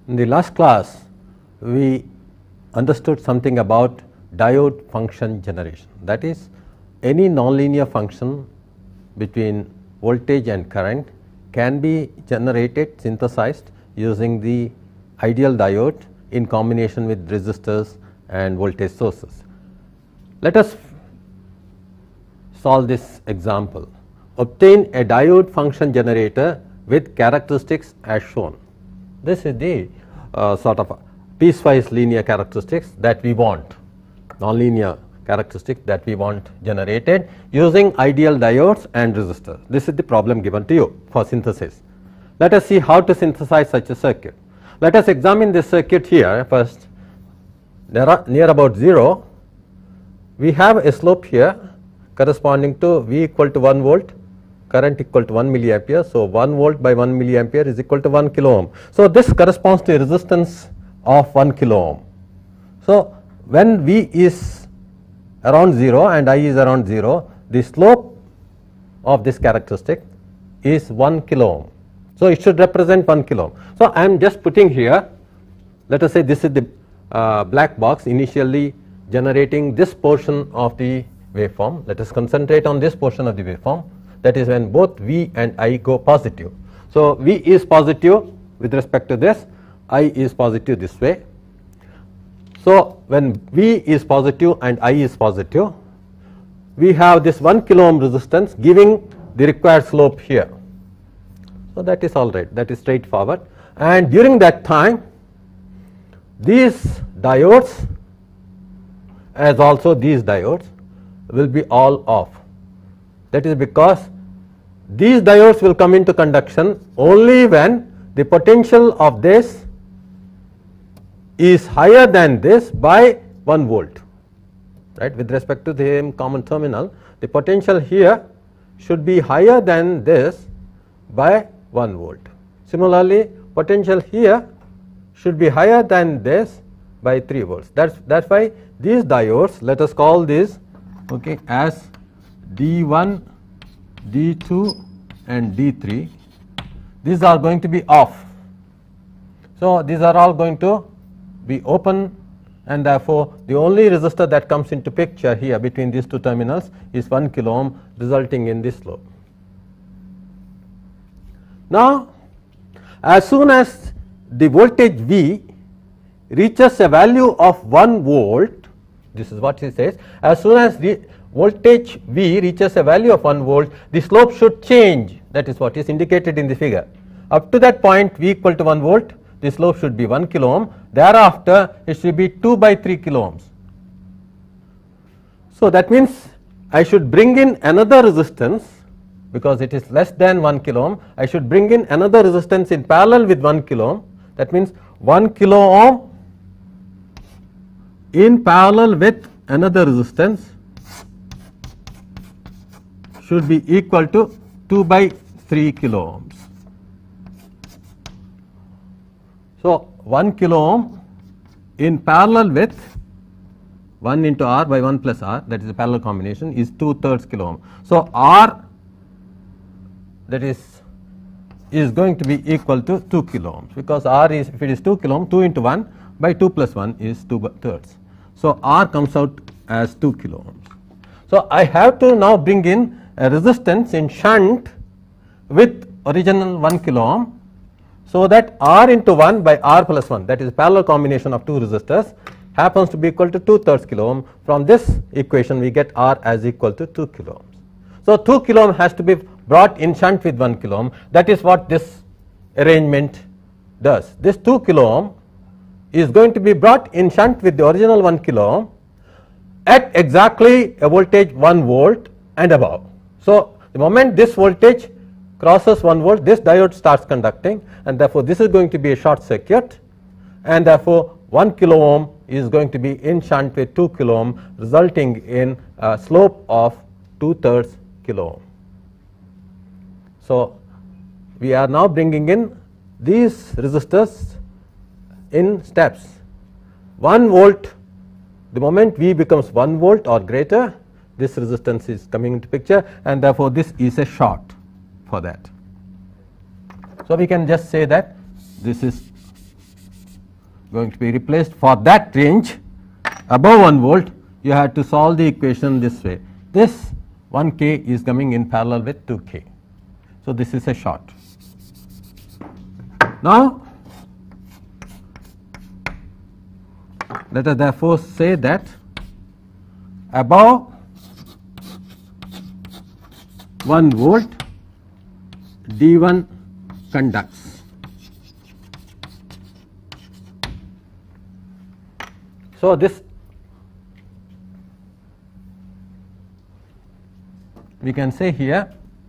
In the last class, we understood something about diode function generation. That is, any nonlinear function between voltage and current can be generated, synthesized using the ideal diode in combination with resistors and voltage sources. Let us solve this example. Obtain a diode function generator with characteristics as shown. This is the sort of piecewise linear characteristics that we want, nonlinear characteristics that we want generated using ideal diodes and resistors. This is the problem given to you for synthesis. Let us see how to synthesize such a circuit. Let us examine this circuit here first. Near about 0, we have a slope here corresponding to V equal to 1 volt, current equal to 1 milliampere. So, 1 volt by 1 milliampere is equal to 1 kilo ohm. So, this corresponds to a resistance of 1 kilo ohm. So, when V is around 0 and I is around 0, the slope of this characteristic is 1 kilo ohm. So, it should represent 1 kilo ohm. So, I am just putting here, let us say this is the black box initially generating this portion of the waveform. Let us concentrate on this portion of the waveform, that is when both V and I go positive. So, V is positive with respect to this, I is positive this way. So, when V is positive and I is positive, we have this 1 kilo ohm resistance giving the required slope here. So, that is all right, that is straightforward, and during that time these diodes as also these diodes will be all off. That is because these diodes will come into conduction only when the potential of this is higher than this by 1 volt, right. With respect to the common terminal, the potential here should be higher than this by 1 volt. Similarly, potential here should be higher than this by 3 volts. That's why these diodes, let us call these as D1, D2 and D3, these are going to be off. So, these are all going to be open, and therefore, the only resistor that comes into picture here between these two terminals is 1 kilo ohm, resulting in this slope. Now, as soon as the voltage V reaches a value of 1 volt, this is what he says, as soon as the voltage V reaches a value of 1 volt, the slope should change. That is what is indicated in the figure. Up to that point, V equal to 1 volt, the slope should be 1 kilo ohm. Thereafter, it should be 2 by 3 kilo ohms. So, that means I should bring in another resistance, because it is less than 1 kilo ohm. I should bring in another resistance in parallel with 1 kilo ohm. That means 1 kilo ohm in parallel with another resistance should be equal to 2 by 3 kilo ohms. So, 1 kilo ohm in parallel with 1 into R by 1 plus R, that is a parallel combination, is 2/3 kilo ohm. So, R that is going to be equal to 2 kilo ohms, because R is, if it is 2 kilo ohm, 2 into 1 by 2 plus 1 is 2/3. So, R comes out as 2 kilo ohms. So, I have to now bring in a resistance in shunt with original 1 kilo ohm, so that R into 1 by R plus 1, that is a parallel combination of two resistors, happens to be equal to 2/3 kilo ohm. From this equation we get R as equal to 2 kilo ohms. So, 2 kilo ohm has to be brought in shunt with 1 kilo ohm. That is what this arrangement does. This 2 kilo ohm is going to be brought in shunt with the original 1 kilo ohm at exactly a voltage 1 volt and above. So, the moment this voltage crosses 1 volt, this diode starts conducting, and therefore, this is going to be a short circuit, and therefore, 1 kilo ohm is going to be in shunt with 2 kilo ohm, resulting in a slope of 2/3 kilo ohm. So, we are now bringing in these resistors in steps. 1 volt, the moment V becomes 1 volt or greater, this resistance is coming into picture, and therefore, this is a short for that. So, we can just say that this is going to be replaced. For that range above 1 volt, you have to solve the equation this way. This 1K is coming in parallel with 2K. So, this is a short. Now, let us therefore say that above 1 volt D1 conducts. So, this we can say here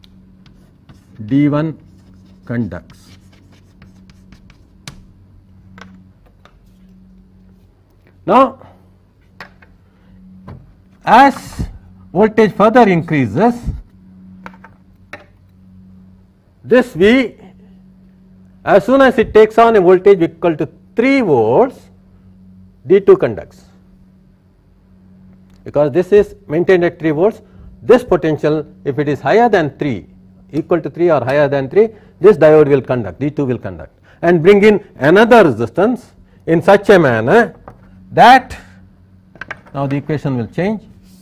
D1 conducts. Now, as voltage further increases, this V, as soon as it takes on a voltage equal to 3 volts, D2 conducts. Because this is maintained at 3 volts, this potential, if it is higher than 3, equal to 3 or higher than 3, this diode will conduct, D2 will conduct, and bring in another resistance in such a manner that, now the equation will change.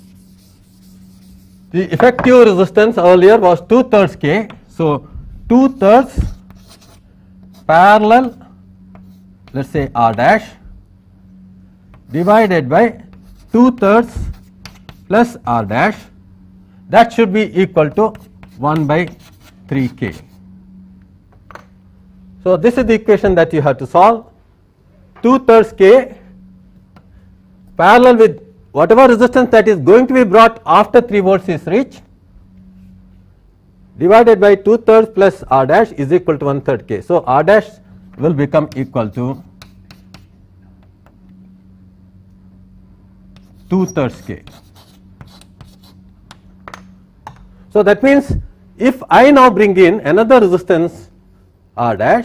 The effective resistance earlier was 2/3 K. So, 2/3 parallel, let us say R dash, divided by 2/3 plus R dash, that should be equal to 1/3K. So, this is the equation that you have to solve. 2/3 K parallel with whatever resistance that is going to be brought after 3 volts is reached, divided by 2/3 plus R dash is equal to 1/3 K. So, R dash will become equal to 2/3 K. So, that means if I now bring in another resistance R dash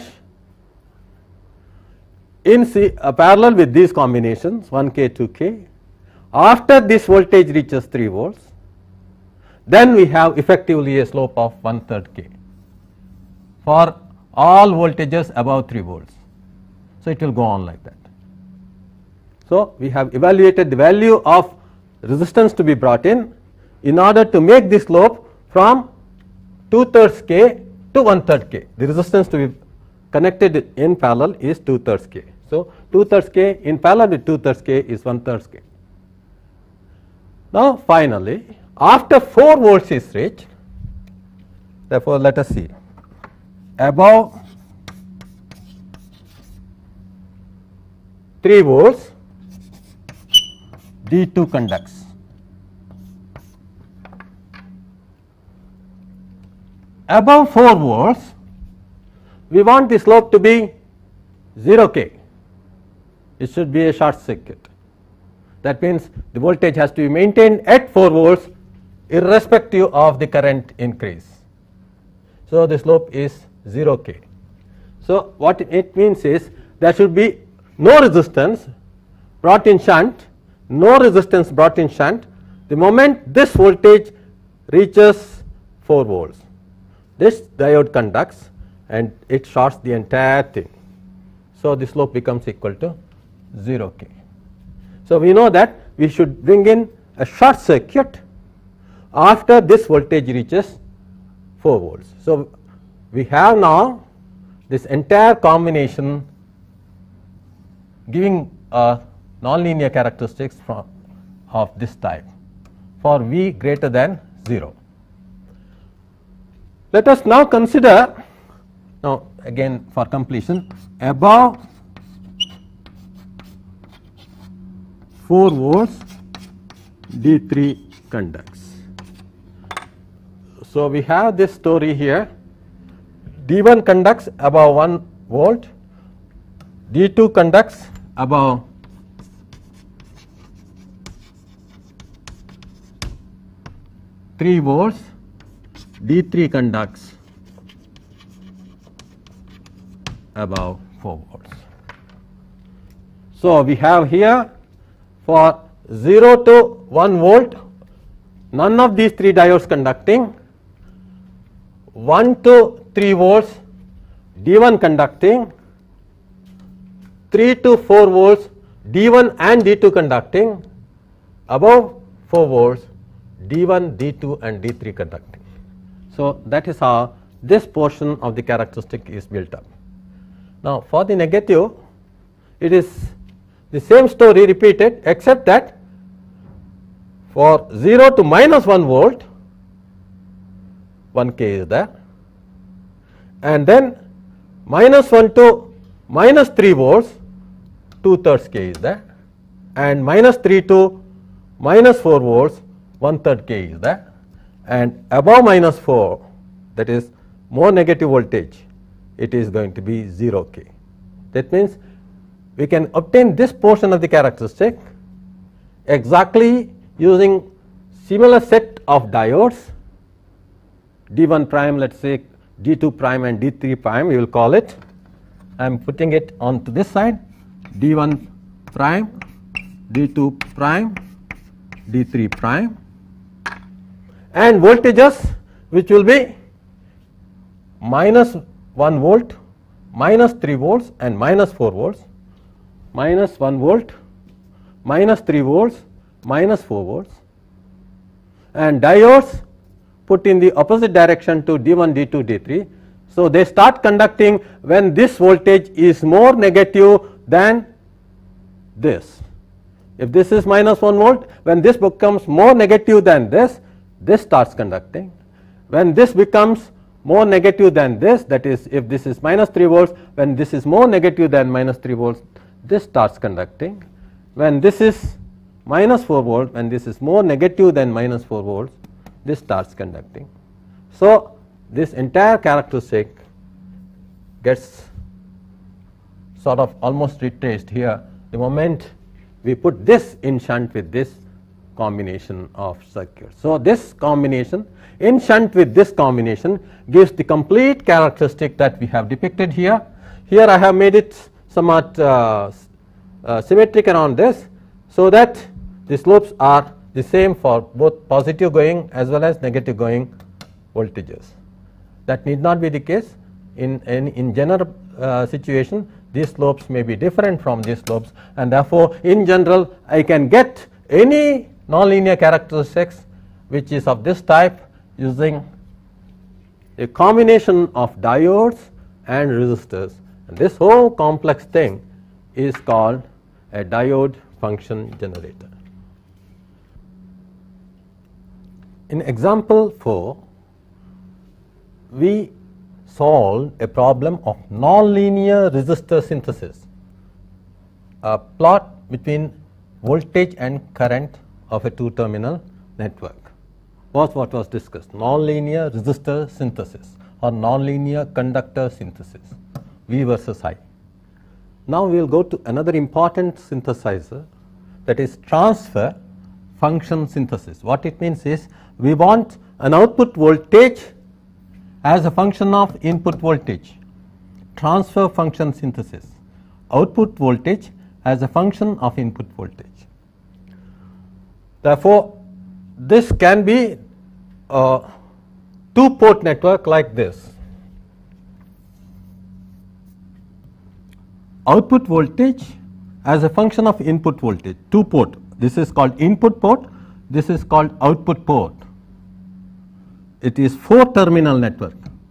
in parallel with these combinations 1K, 2K, after this voltage reaches 3 volts, then we have effectively a slope of 1/3 K for all voltages above 3 volts. So, it will go on like that. So, we have evaluated the value of resistance to be brought in order to make the slope from 2/3 K to 1/3 K. The resistance to be connected in parallel is 2/3 K. So, 2/3 K in parallel with 2/3 K is 1/3 K. Now, finally, after 4 volts is reached, therefore, let us see above 3 volts D2 conducts. Above 4 volts, we want the slope to be 0 K. It should be a short circuit. That means the voltage has to be maintained at 4 volts irrespective of the current increase. So, the slope is 0 K. So, what it means is there should be no resistance brought in shunt, no resistance brought in shunt the moment this voltage reaches 4 volts. This diode conducts and it shorts the entire thing. So, the slope becomes equal to 0 K. So, we know that we should bring in a short circuit after this voltage reaches 4 volts. So, we have now this entire combination giving a nonlinear characteristics of this type for V greater than 0. Let us now consider, now again for completion, above 4 volts D3 conducts. So, we have this story here, D1 conducts above 1 volt, D2 conducts above 3 volts, D3 conducts above 4 volts. So, we have here for 0 to 1 volt, none of these 3 diodes conducting, 1 to 3 volts, D1 conducting, 3 to 4 volts D1 and D2 conducting, above 4 volts D1, D2 and D3 conducting. So, that is how this portion of the characteristic is built up. Now, for the negative, it is the same story repeated, except that for 0 to minus 1 volt 1 K is there, and then minus 1 to minus 3 volts 2/3 K is there, and minus 3 to minus 4 volts 1/3 K is there, and above minus 4, that is more negative voltage, it is going to be 0 K. That means we can obtain this portion of the characteristic exactly using similar set of diodes, D1 prime, let us say D2 prime and D3 prime, we will call it. I am putting it onto this side, D1 prime, D2 prime, D3 prime, and voltages which will be minus 1 volt, minus 3 volts and minus 4 volts, minus 1 volt, minus 3 volts, minus 4 volts, and diodes put in the opposite direction to D1, D2, D3. So, they start conducting when this voltage is more negative than this. If this is minus 1 volt, when this becomes more negative than this starts conducting. When this becomes more negative than this, that is, if this is minus 3 volts, when this is more negative than minus 3 volts, this starts conducting. When this is minus 4 volts, when this is more negative than minus 4 volts, this starts conducting. So, this entire characteristic gets sort of almost retraced here the moment we put this in shunt with this combination of circuits. So, this combination in shunt with this combination gives the complete characteristic that we have depicted here. Here I have made it somewhat symmetric around this, so that the slopes are the same for both positive going as well as negative going voltages. That need not be the case. In general situation, these slopes may be different from these slopes, and therefore, in general I can get any nonlinear characteristics which is of this type using a combination of diodes and resistors, and this whole complex thing is called a diode function generator. In example 4, we solved a problem of nonlinear resistor synthesis, a plot between voltage and current of a two-terminal network was what was discussed, nonlinear resistor synthesis or nonlinear conductor synthesis, V versus I. Now, we will go to another important synthesizer, that is transfer function synthesis. What it means is, we want an output voltage as a function of input voltage, transfer function synthesis, output voltage as a function of input voltage. Therefore, this can be a two-port network like this. Output voltage as a function of input voltage, two-port. This is called input port, this is called output port. It is four-terminal network,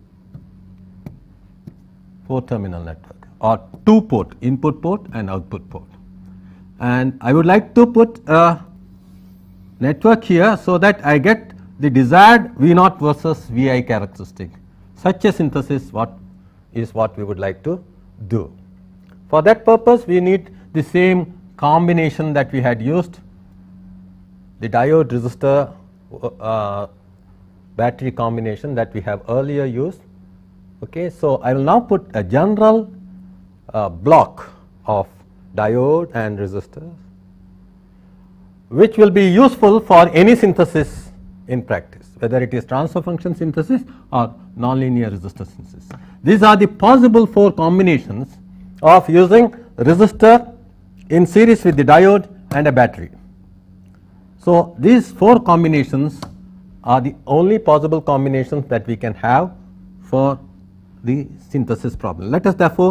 or two-port, input port and output port. And I would like to put a network here so that I get the desired V0 versus Vi characteristic. Such a synthesis is what we would like to do. For that purpose, we need the same combination that we had used, the diode resistor battery combination that we have earlier used. Okay, so I will now put a general block of diode and resistors, which will be useful for any synthesis in practice, whether it is transfer function synthesis or nonlinear resistor synthesis. These are the possible four combinations of using resistor in series with the diode and a battery. So, these four combinations are the only possible combinations that we can have for the synthesis problem. Let us therefore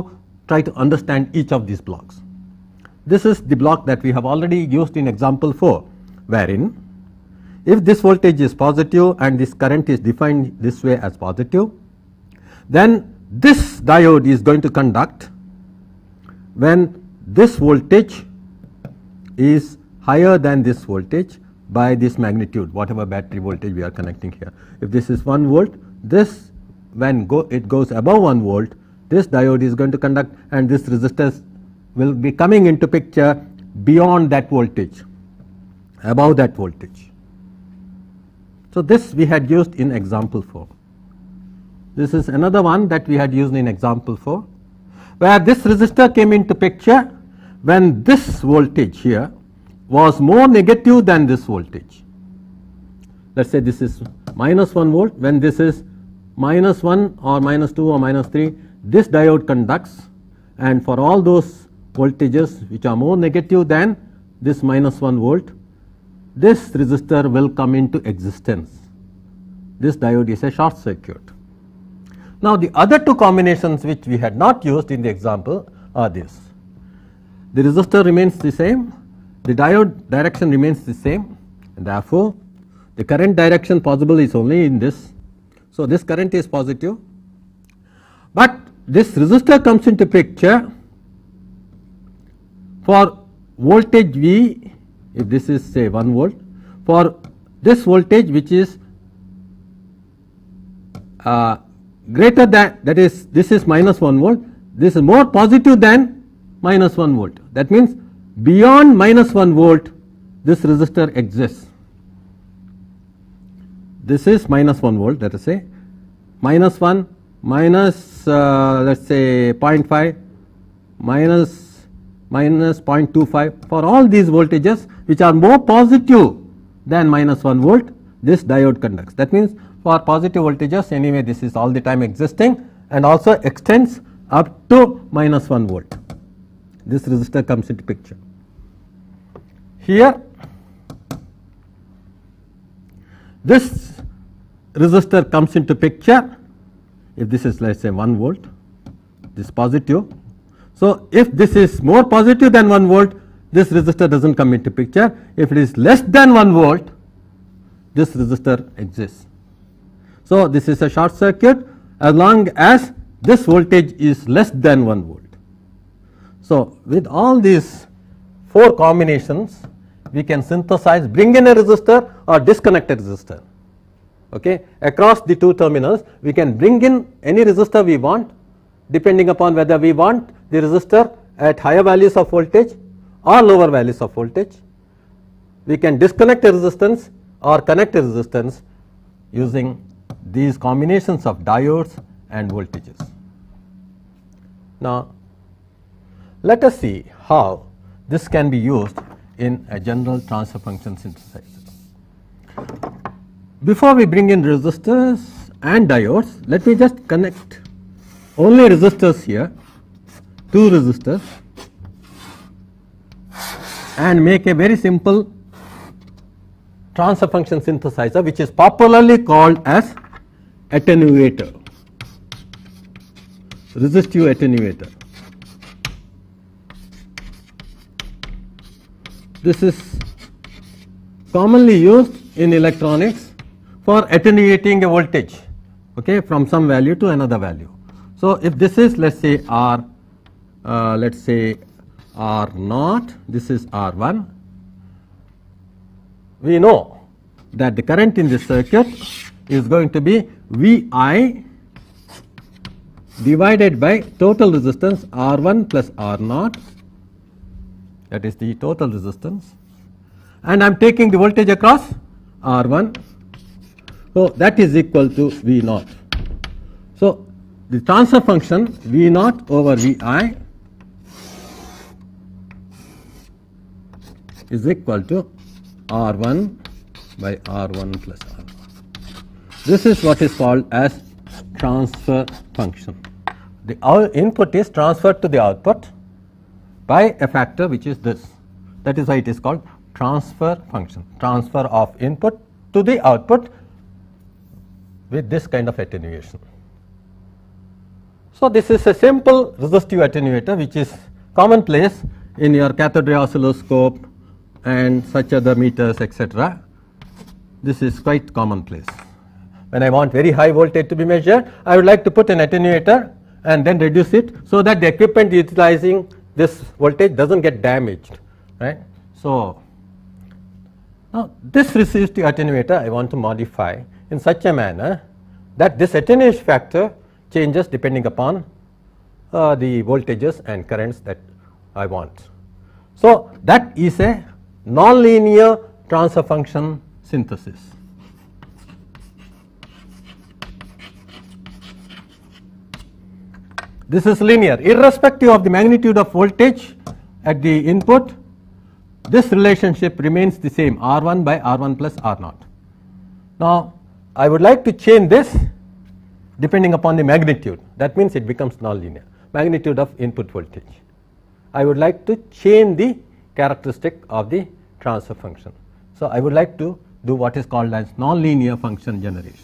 try to understand each of these blocks. This is the block that we have already used in example 4, wherein if this voltage is positive and this current is defined this way as positive, then this diode is going to conduct when this voltage is higher than this voltage by this magnitude, whatever battery voltage we are connecting here. If this is 1 volt, this when it goes above 1 volt, this diode is going to conduct, and this resistance will be coming into picture beyond that voltage, above that voltage. So, this we had used in example 4. This is another one that we had used in example 4, where this resistor came into picture when this voltage here was more negative than this voltage. Let us say this is -1 volt, when this is -1 or -2 or -3, this diode conducts, and for all those voltages which are more negative than this -1 volt, this resistor will come into existence. This diode is a short circuit. Now, the other two combinations which we had not used in the example are this. The resistor remains the same, the diode direction remains the same, and therefore, the current direction possible is only in this. So, this current is positive, but this resistor comes into picture for voltage V, if this is say 1 volt, for this voltage which is greater than, that is, this is -1 volt, this is more positive than -1 volt. That means, beyond -1 volt this resistor exists. This is -1 volt, let us say, -1, minus let us say 0.5, minus 0.25, for all these voltages which are more positive than -1 volt, this diode conducts. That means, for positive voltages anyway this is all the time existing and also extends up to -1 volt. This resistor comes into picture. Here this resistor comes into picture if this is, let us say, 1 volt, this positive. So, if this is more positive than 1 volt, this resistor does not come into picture. If it is less than 1 volt, this resistor exists. So, this is a short circuit as long as this voltage is less than 1 volt. So, with all these 4 combinations, we can synthesize, bring in a resistor or disconnect a resistor. Okay. Across the two terminals, we can bring in any resistor we want, depending upon whether we want the resistor at higher values of voltage or lower values of voltage. We can disconnect a resistance or connect a resistance using these combinations of diodes and voltages. Now, let us see how this can be used in a general transfer function synthesizer. Before we bring in resistors and diodes, let me just connect only resistors here, 2 resistors, and make a very simple transfer function synthesizer, which is popularly called as attenuator, resistive attenuator. This is commonly used in electronics for attenuating a voltage, okay, from some value to another value. So, if this is, let us say, R, let us say R naught, this is R1, we know that the current in this circuit is going to be VI divided by total resistance R1 plus R naught, that is the total resistance, and I am taking the voltage across R1. So, that is equal to V naught. So, the transfer function V naught over VI is equal to R1 by R1 plus R1. This is what is called as transfer function. The input is transferred to the output by a factor which is this. That is why it is called transfer function, transfer of input to the output with this kind of attenuation. So, this is a simple resistive attenuator which is commonplace in your cathode ray oscilloscope and such other meters, etc. This is quite commonplace. When I want very high voltage to be measured, I would like to put an attenuator and then reduce it so that the equipment utilizing this voltage does not get damaged, right. So, now this resistive attenuator I want to modify in such a manner that this attenuation factor changes depending upon the voltages and currents that I want. So, that is a nonlinear transfer function synthesis. This is linear irrespective of the magnitude of voltage at the input. This relationship remains the same, R1 by R1 plus R0. Now, I would like to change this depending upon the magnitude. That means it becomes nonlinear, magnitude of input voltage. I would like to change the characteristic of the transfer function. So, I would like to do what is called as nonlinear function generation.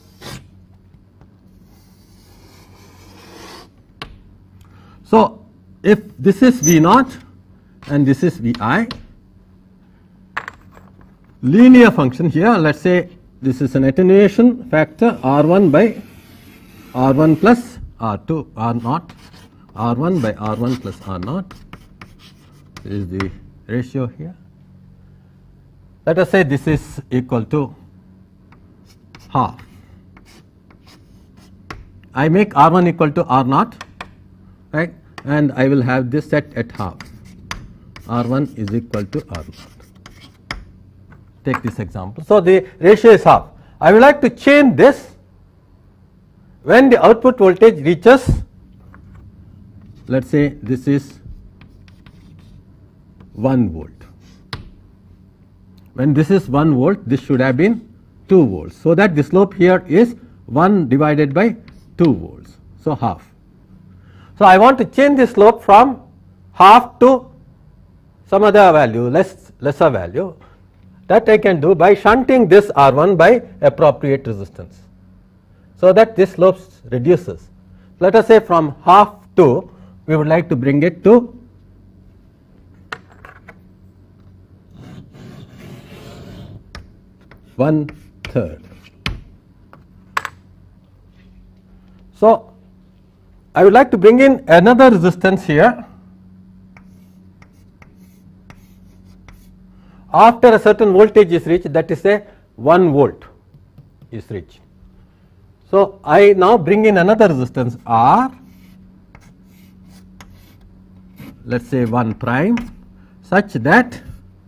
So, if this is V0 and this is Vi, linear function here, let us say this is an attenuation factor R1 by R1 plus R2 R0, R1 by R1 plus R0 is the ratio here. Let us say this is equal to half. I make R1 equal to R0, right, and I will have this set at half. R1 is equal to R0. Take this example. So, the ratio is half. I would like to change this when the output voltage reaches, let us say this is 1 volt. When this is 1 volt, this should have been 2 volts. So, that the slope here is 1 divided by 2 volts. So, half. So, I want to change the slope from half to some other value, lesser value. That I can do by shunting this R1 by appropriate resistance, so that this slope reduces. Let us say from half to, we would like to bring it to 1/3. So, I would like to bring in another resistance here. After a certain voltage is reached, that is a 1 volt is reached. So, I now bring in another resistance R, let us say 1 prime, such that,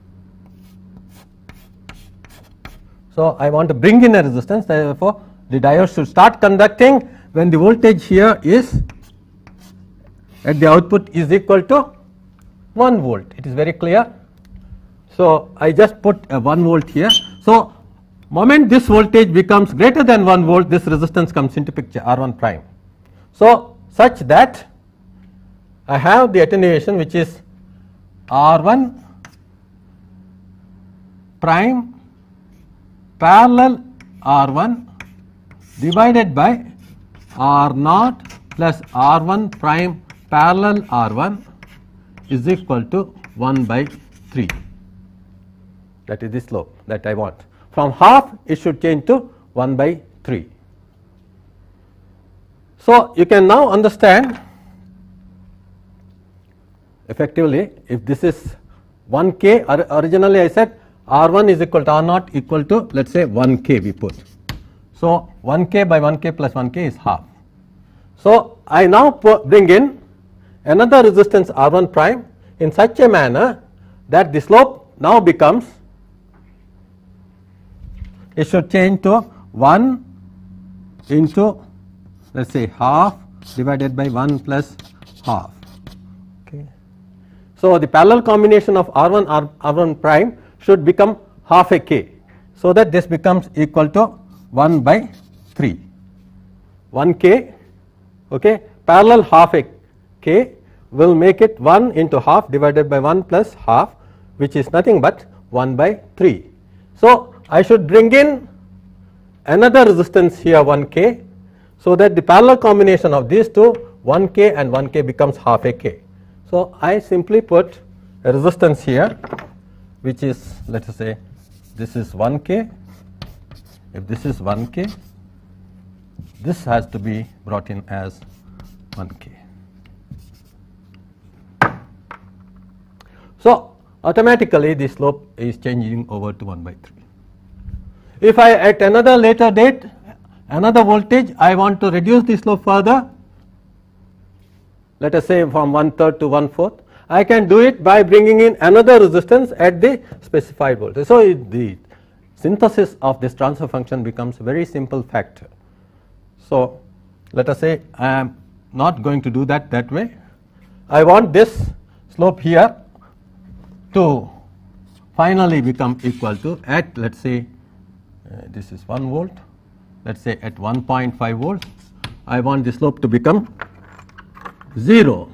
so I want to bring in a resistance, therefore, the diode should start conducting when the voltage here is at the output is equal to 1 volt. It is very clear. So, I just put a 1 volt here. So, moment this voltage becomes greater than 1 volt, this resistance comes into picture, R1 prime. So, such that I have the attenuation which is R1 prime parallel R1 divided by R0 plus R1 prime parallel R1 is equal to 1 by 3. That is the slope that I want. From half, it should change to 1 by 3. So, you can now understand effectively, if this is 1K, originally I said R1 is equal to R0 equal to, let us say 1K we put. So, 1K by 1K plus 1K is half. So, I now bring in another resistance R1 prime in such a manner that the slope now becomes, it should change to 1 into, let us say half divided by 1 plus half. Okay. So, the parallel combination of R1 R1 prime should become half a K. So, that this becomes equal to 1 by 3. 1K, okay, parallel half a K will make it 1 into half divided by 1 plus half, which is nothing but 1 by 3. So, I should bring in another resistance here 1K, so that the parallel combination of these two 1K and 1K becomes half a K. So, I simply put a resistance here which is, let us say, this is 1K. If this is 1K, this has to be brought in as 1K. So, automatically the slope is changing over to 1 by 3. If I at another later date, another voltage, I want to reduce the slope further, let us say from 1/3 to 1/4, I can do it by bringing in another resistance at the specified voltage. So, the synthesis of this transfer function becomes a very simple factor. So, let us say I am not going to do that way. I want this slope here to finally become equal to at, let us say this is 1 volt, let us say at 1.5 volts, I want the slope to become 0.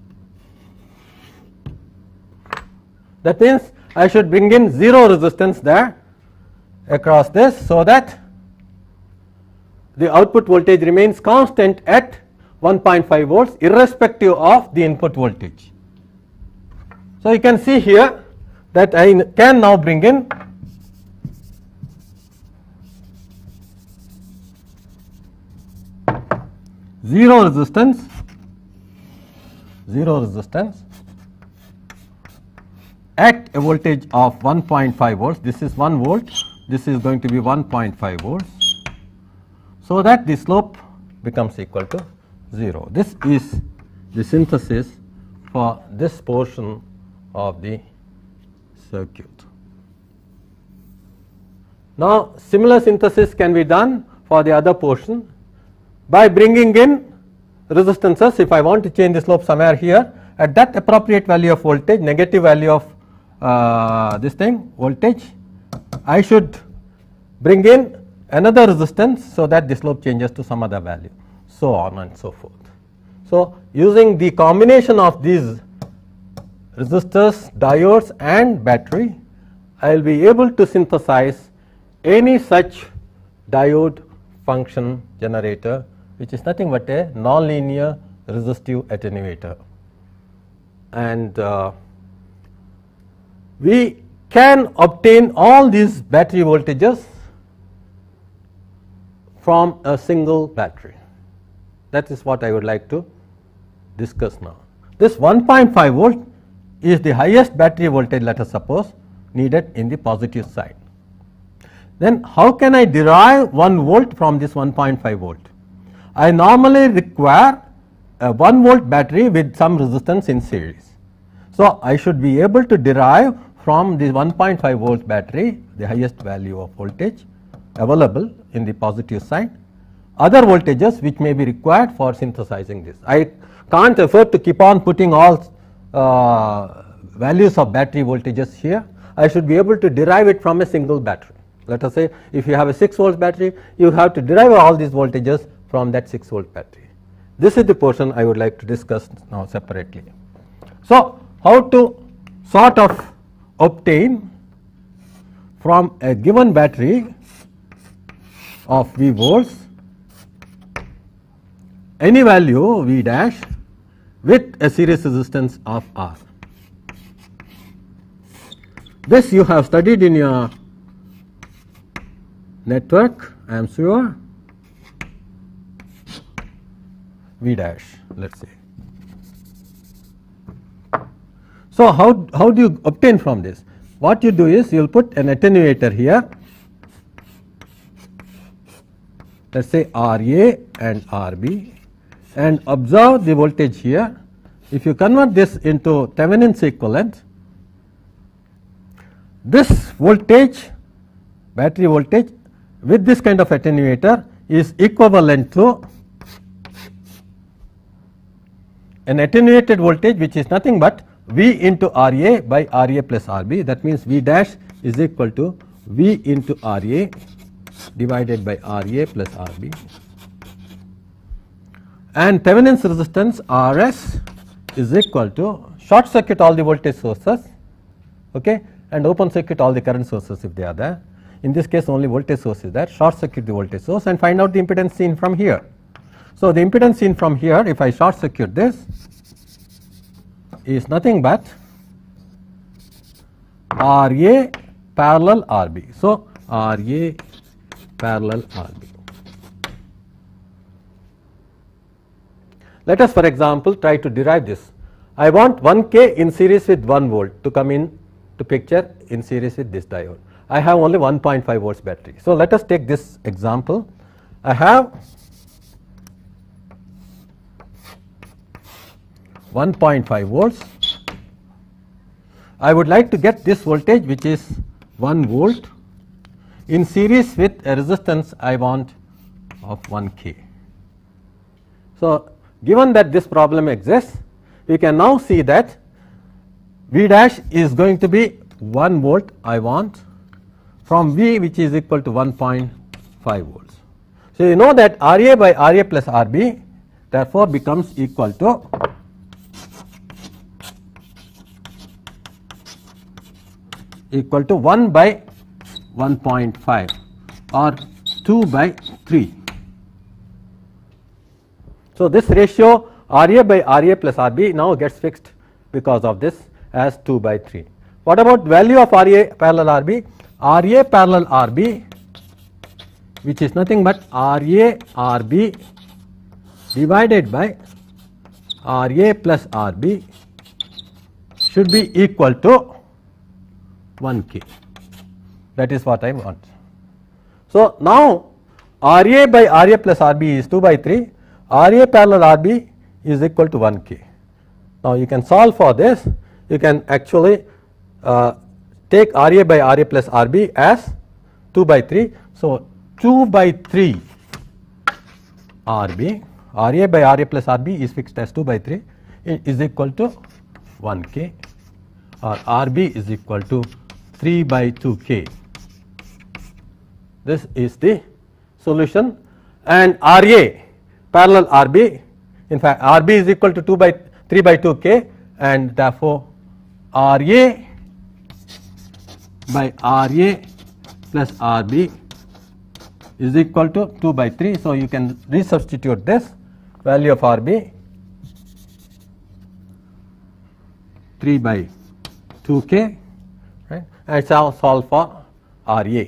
That means I should bring in 0 resistance there across this, so that the output voltage remains constant at 1.5 volts irrespective of the input voltage. So, you can see here that I can now bring in zero resistance at a voltage of 1.5 volts. This is 1 volt, this is going to be 1.5 volts, so that the slope becomes equal to 0. This is the synthesis for this portion of the circuit. Now, similar synthesis can be done for the other portion by bringing in resistances. If I want to change the slope somewhere here, at that appropriate value of voltage, negative value of this thing voltage, I should bring in another resistance so that the slope changes to some other value, so on and so forth. So, using the combination of these resistors, diodes and battery, I will be able to synthesize any such diode function generator, which is nothing but a nonlinear resistive attenuator. And we can obtain all these battery voltages from a single battery. That is what I would like to discuss now. This 1.5 volt is the highest battery voltage, let us suppose, needed in the positive side. Then how can I derive 1 volt from this 1.5 volt? I normally require a 1 volt battery with some resistance in series. So, I should be able to derive from the 1.5 volt battery the highest value of voltage available in the positive side, other voltages which may be required for synthesizing this. I can't afford to keep on putting all values of battery voltages here. I should be able to derive it from a single battery. Let us say if you have a 6 volt battery, you have to derive all these voltages from that 6 volt battery. This is the portion I would like to discuss now separately. So, how to sort of obtain from a given battery of V volts any value V dash with a series resistance of R. This you have studied in your network, I am sure. V dash, let us say. So, how do you obtain from this? What you do is you will put an attenuator here, let us say RA and RB, and observe the voltage here. If you convert this into Thevenin's equivalent, this voltage, battery voltage with this kind of attenuator is equivalent to an attenuated voltage which is nothing but V into RA by RA plus RB. That means V dash is equal to V into RA divided by RA plus RB, and Thevenin's resistance RS is equal to short circuit all the voltage sources, okay, and open circuit all the current sources if they are there. In this case only voltage source is there, short circuit the voltage source and find out the impedance seen from here. So, the impedance seen from here, if I short circuit this, is nothing but RA parallel RB. So, RA parallel RB. Let us, for example, try to derive this. I want 1K in series with 1 volt to come in to picture in series with this diode. I have only 1.5 volts battery. So, let us take this example. I have 1.5 volts. I would like to get this voltage, which is 1 volt, in series with a resistance I want of 1K. So, given that this problem exists, we can now see that V dash is going to be 1 volt I want from V, which is equal to 1.5 volts. So, you know that RA by RA plus RB therefore becomes equal to equal to 1 by 1.5 or 2 by 3. So, this ratio RA by RA plus RB now gets fixed because of this as 2 by 3. What about value of RA parallel RB? RA parallel RB, which is nothing but RA RB divided by RA plus RB, should be equal to 1K. That is what I want. So, now RA by RA plus RB is 2 by 3, RA parallel RB is equal to 1K. Now, you can solve for this. You can actually take RA by RA plus RB as 2 by 3. So, 2 by 3 RB, RA by RA plus RB is fixed as 2 by 3 is equal to 1K, or RB is equal to 3 by 2K. This is the solution, and RA parallel RB, in fact RB is equal to 3 by 2K, and therefore RA by RA plus RB is equal to 2 by 3. So, you can resubstitute this value of RB 3 by 2K, right, and solve for RA.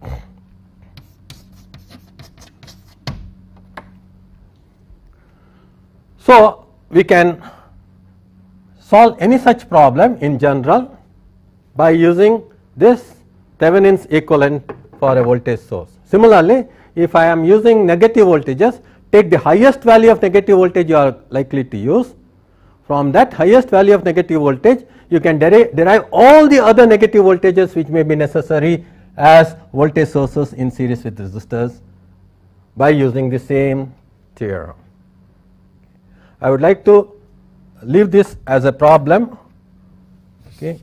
So, we can solve any such problem in general by using this Thevenin's equivalent for a voltage source. Similarly, if I am using negative voltages, take the highest value of negative voltage you are likely to use. From that highest value of negative voltage, you can derive all the other negative voltages which may be necessary as voltage sources in series with resistors by using the same theorem. I would like to leave this as a problem, okay,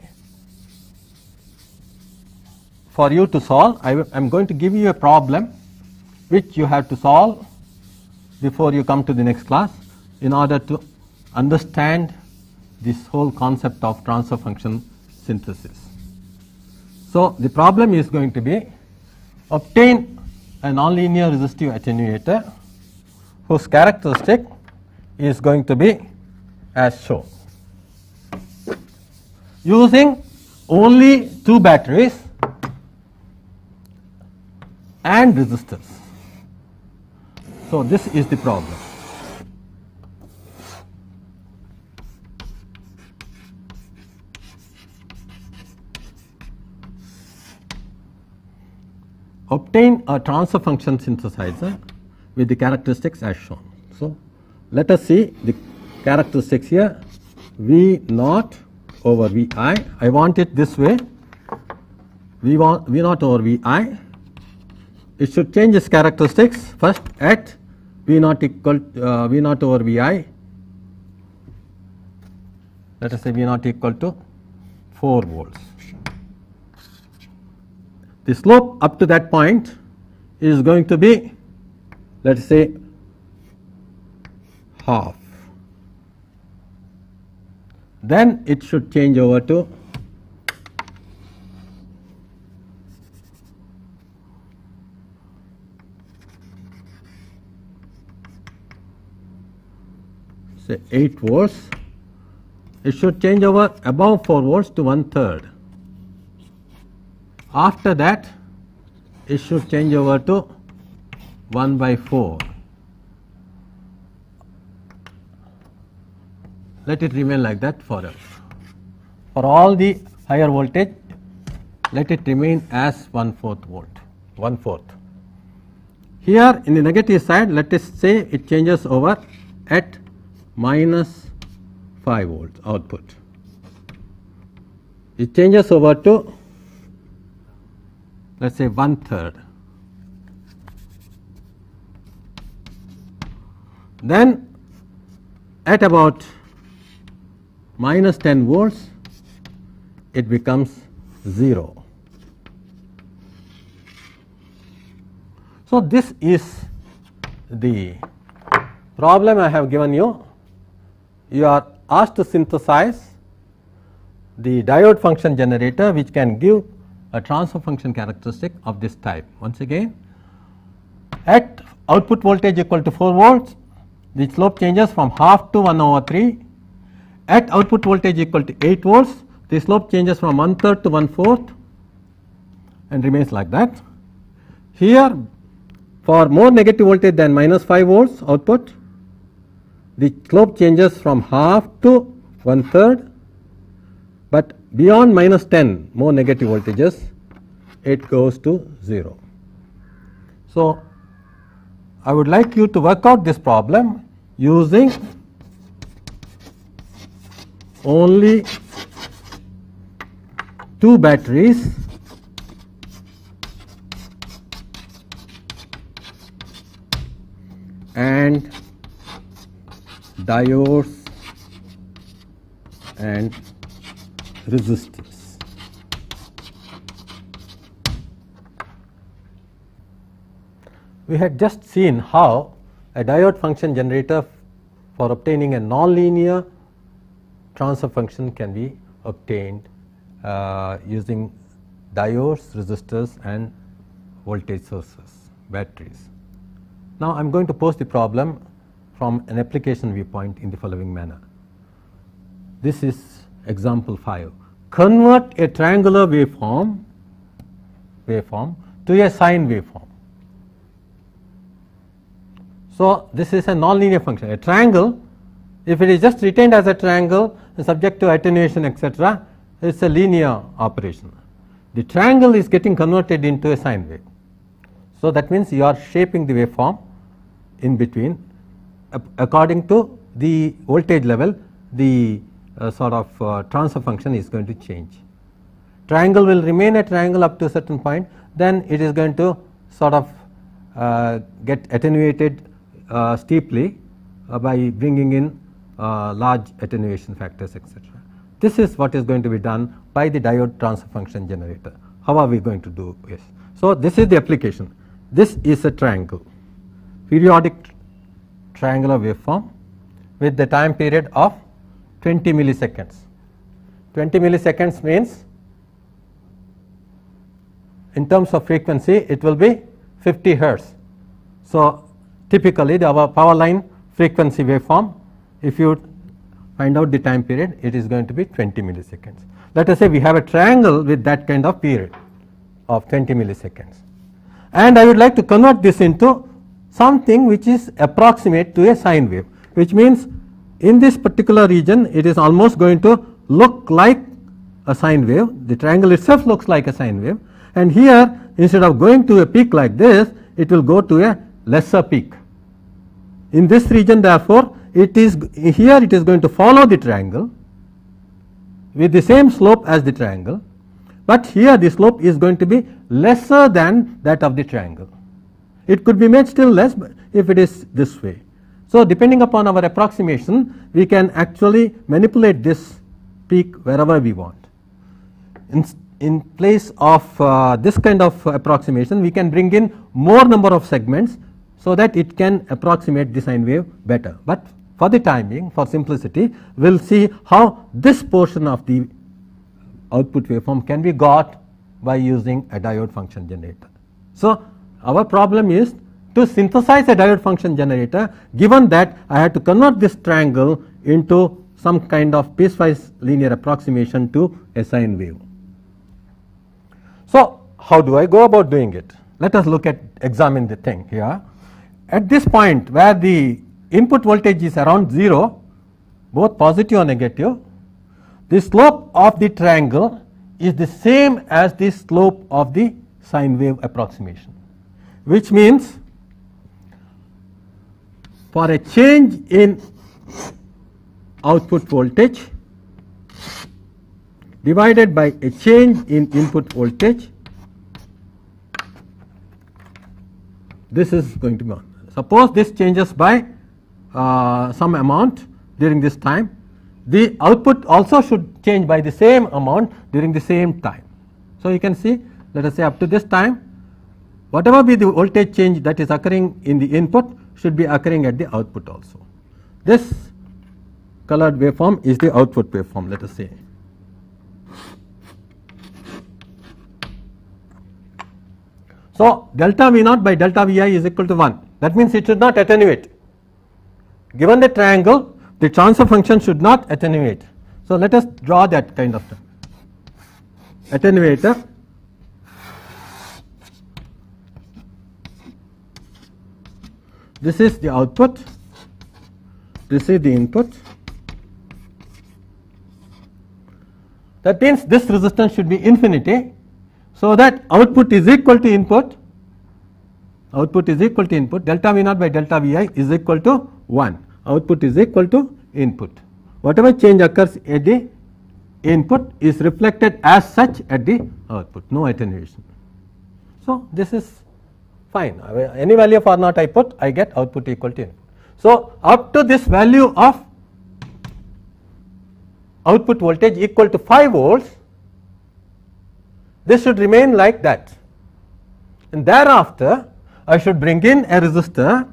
for you to solve. I am going to give you a problem which you have to solve before you come to the next class in order to understand this whole concept of transfer function synthesis. So, the problem is going to be obtain a nonlinear resistive attenuator whose characteristic is going to be as shown. Using only 2 batteries and resistors. So, this is the problem. Obtain a transfer function synthesizer with the characteristics as shown. So, let us see the characteristics here. V naught over Vi. I want it this way. V naught over Vi. It should change its characteristics first at V naught equal V naught over Vi. Let us say V naught equal to 4 volts. The slope up to that point is going to be, let us say, half. Then it should change over to say 8 volts, it should change over above 4 volts to 1/3. After that, it should change over to 1/4. Let it remain like that forever. For all the higher voltage, let it remain as 1/4 volt, 1/4. Here in the negative side, let us say it changes over at minus 5 volts output. It changes over to, let us say, 1/3. Then at about minus 10 volts, it becomes 0. So, this is the problem I have given you. You are asked to synthesize the diode function generator, which can give a transfer function characteristic of this type. Once again, at output voltage equal to 4 volts, the slope changes from half to 1/3. At output voltage equal to 8 volts, the slope changes from 1/3 to 1/4 and remains like that. Here, for more negative voltage than minus 5 volts output, the slope changes from half to 1/3, but beyond minus 10 more negative voltages, it goes to 0. So, I would like you to work out this problem using only 2 batteries and diodes and resistors. We had just seen how a diode function generator for obtaining a nonlinear transfer function can be obtained using diodes, resistors and voltage sources, batteries. Now, I am going to pose the problem from an application viewpoint in the following manner. This is example 5. Convert a triangular waveform to a sine waveform. So, this is a nonlinear function. A triangle, if it is just retained as a triangle and subject to attenuation, etc., it is a linear operation. The triangle is getting converted into a sine wave. So, that means you are shaping the waveform in between according to the voltage level, the transfer function is going to change. Triangle will remain a triangle up to a certain point, then it is going to get attenuated steeply by bringing in large attenuation factors, etc. This is what is going to be done by the diode transfer function generator. How are we going to do this? So, this is the application. This is a triangle, periodic triangular waveform with the time period of 20 milliseconds. 20 milliseconds means, in terms of frequency, it will be 50 hertz. So, typically our power line frequency waveform, if you find out the time period, it is going to be 20 milliseconds. Let us say we have a triangle with that kind of period of 20 milliseconds, and I would like to convert this into something which is approximate to a sine wave, which means in this particular region it is almost going to look like a sine wave. The triangle itself looks like a sine wave, and here instead of going to a peak like this, it will go to a lesser peak. In this region, therefore, it is going to follow the triangle with the same slope as the triangle, but here the slope is going to be lesser than that of the triangle. It could be made still less if it is this way. So, depending upon our approximation, we can actually manipulate this peak wherever we want. In place of this kind of approximation, we can bring in more number of segments so that it can approximate the sine wave better. But for the time being, for simplicity, we will see how this portion of the output waveform can be got by using a diode function generator. So, our problem is to synthesize a diode function generator, given that I had to convert this triangle into some kind of piecewise linear approximation to a sine wave. So, how do I go about doing it? Let us examine the thing here. At this point where the input voltage is around 0, both positive or negative, the slope of the triangle is the same as the slope of the sine wave approximation, which means for a change in output voltage divided by a change in input voltage, this is going to be 1. Suppose this changes by some amount during this time, the output also should change by the same amount during the same time. So, you can see, let us say up to this time, whatever be the voltage change that is occurring in the input should be occurring at the output also. This colored waveform is the output waveform, let us say. So, delta V naught by delta Vi is equal to 1. That means it should not attenuate. Given the triangle, the transfer function should not attenuate. So, let us draw that kind of attenuator. This is the output, this is the input. That means this resistance should be infinity, so that output is equal to input, delta V naught by delta Vi is equal to 1, output is equal to input. Whatever change occurs at the input is reflected as such at the output, no attenuation. So, this is fine, any value of R naught I put, I get output equal to input. So, up to this value of output voltage equal to 5 volts, this should remain like that, and thereafter I should bring in a resistor,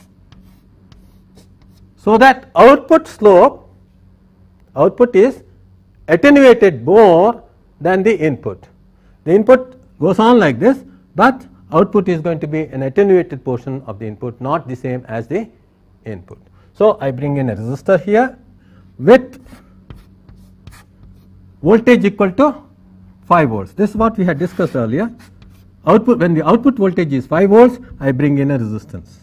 so that output slope, output is attenuated more than the input. The input goes on like this, but output is going to be an attenuated portion of the input, not the same as the input. So, I bring in a resistor here with voltage equal to 5 volts. This is what we had discussed earlier. Output, when the output voltage is 5 volts, I bring in a resistance.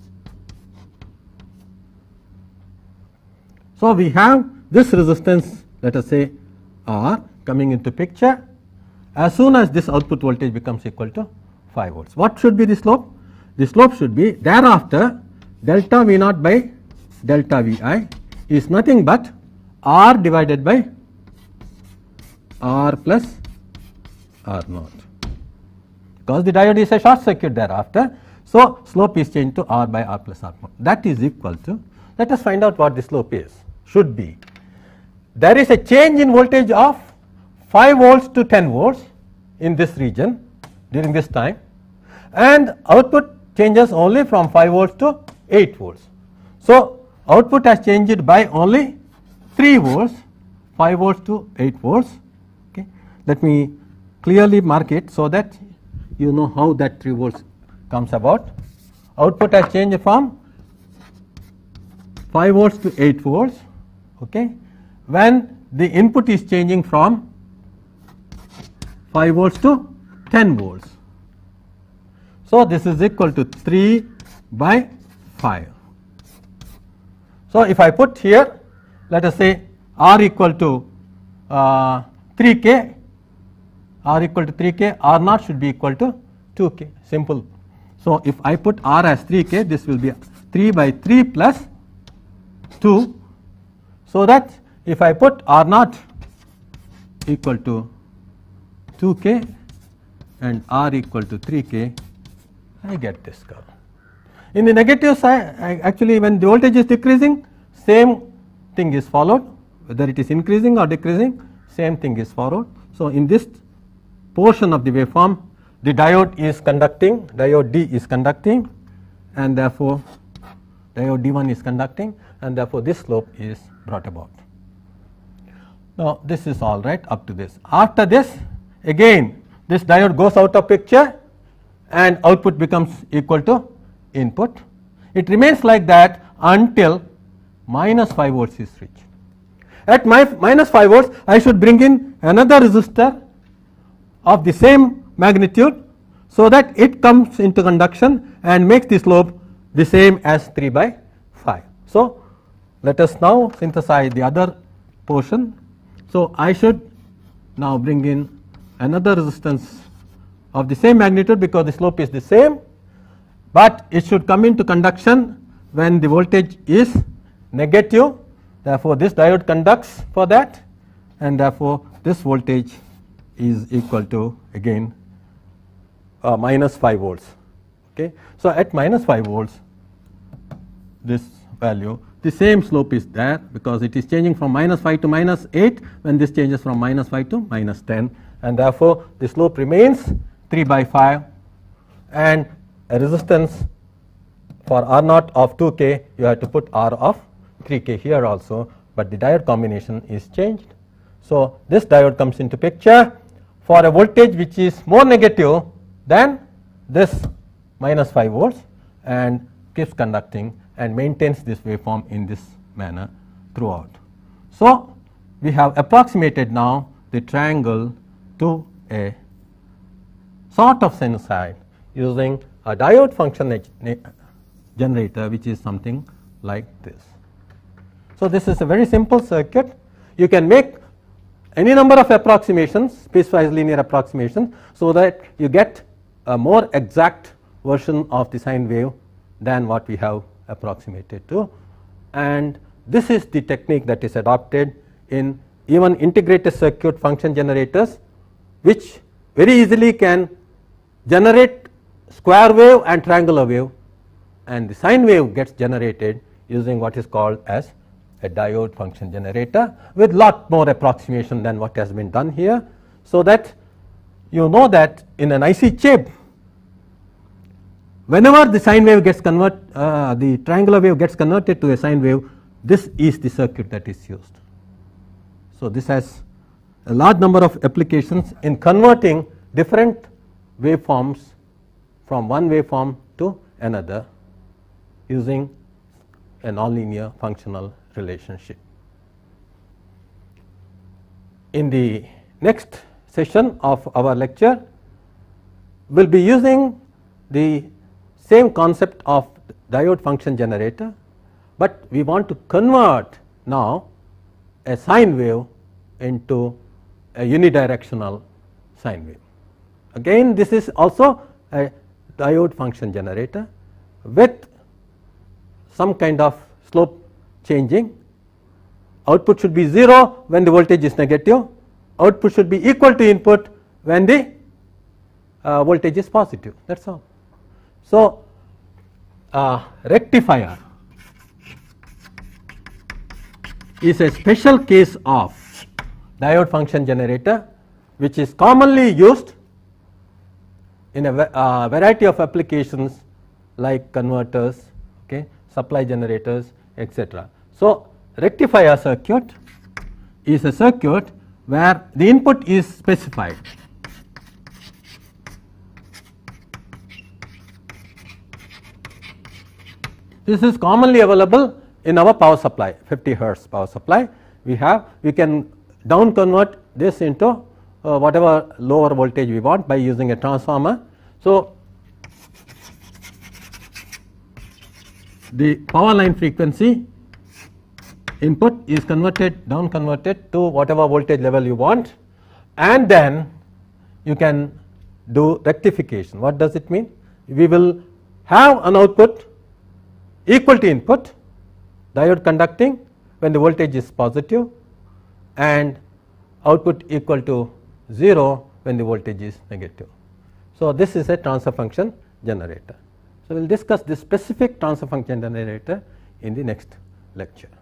So, we have this resistance, let us say R, coming into picture as soon as this output voltage becomes equal to 5 volts. What should be the slope? The slope should be thereafter delta V naught by delta Vi is nothing but R divided by R plus R naught, because the diode is a short circuit thereafter. So, slope is changed to R by R plus R naught, that is equal to, let us find out what the slope is, should be. There is a change in voltage of 5 volts to 10 volts in this region during this time, and output changes only from 5 volts to 8 volts. So, output has changed by only 3 volts, 5 volts to 8 volts. Okay. Let me clearly mark it so that you know how that 3 volts comes about. Output has changed from 5 volts to 8 volts, okay, when the input is changing from 5 volts to 10 volts. So, this is equal to 3 by 5. So, if I put here, let us say R equal to 3K, R equal to 3K, R naught should be equal to 2K, simple. So, if I put R as 3K, this will be 3 by 3 plus 2, so that if I put R naught equal to 2K and R equal to 3K, I get this curve. In the negative side, actually when the voltage is decreasing, same thing is followed, whether it is increasing or decreasing, same thing is followed. So, in this portion of the waveform, the diode is conducting, diode D is conducting, and therefore diode D1 is conducting, and therefore this slope is brought about. Now, this is all right up to this. After this, again this diode goes out of picture and output becomes equal to input. It remains like that until minus 5 volts is reached. At minus 5 volts, I should bring in another resistor of the same magnitude, so that it comes into conduction and makes the slope the same as 3 by 5. So, let us now synthesize the other portion. So, I should now bring in another resistance of the same magnitude, because the slope is the same, but it should come into conduction when the voltage is negative. Therefore, this diode conducts for that, and therefore, this voltage is equal to again minus 5 volts. Okay. So, at minus 5 volts, this value, the same slope is there, because it is changing from minus 5 to minus 8 when this changes from minus 5 to minus 10, and therefore, the slope remains 3 by 5, and a resistance for R naught of 2 k, you have to put R of 3 k here also, but the diode combination is changed. So, this diode comes into picture for a voltage which is more negative than this minus 5 volts, and keeps conducting and maintains this waveform in this manner throughout. So, we have approximated now the triangle to a sort of sinusoid using a diode function generator, which is something like this. So, this is a very simple circuit. You can make any number of approximations, piecewise linear approximations, so that you get a more exact version of the sine wave than what we have approximated to. And this is the technique that is adopted in even integrated circuit function generators, which very easily can generate square wave and triangular wave, and the sine wave gets generated using what is called as a diode function generator, with lot more approximation than what has been done here. So, that you know that in an IC chip, whenever the sine wave gets the triangular wave gets converted to a sine wave, this is the circuit that is used. So, this has a large number of applications in converting different waveforms from one waveform to another using a nonlinear functional relationship. In the next session of our lecture, we will be using the same concept of diode function generator, but we want to convert now a sine wave into a unidirectional sine wave. Again, this is also a diode function generator with some kind of slope changing. Output should be 0 when the voltage is negative. Output should be equal to input when the voltage is positive. That is all. So, rectifier is a special case of diode function generator, which is commonly used in a variety of applications like converters, okay, supply generators, etc. So, rectifier circuit is a circuit where the input is specified. This is commonly available in our power supply, 50 hertz power supply. We can down convert this into whatever lower voltage we want by using a transformer. So, the power line frequency input is down converted to whatever voltage level you want, and then you can do rectification. What does it mean? We will have an output equal to input, diode conducting when the voltage is positive, and output equal to 0 when the voltage is negative. So, this is a transfer function generator. So, we will discuss this specific transfer function generator in the next lecture.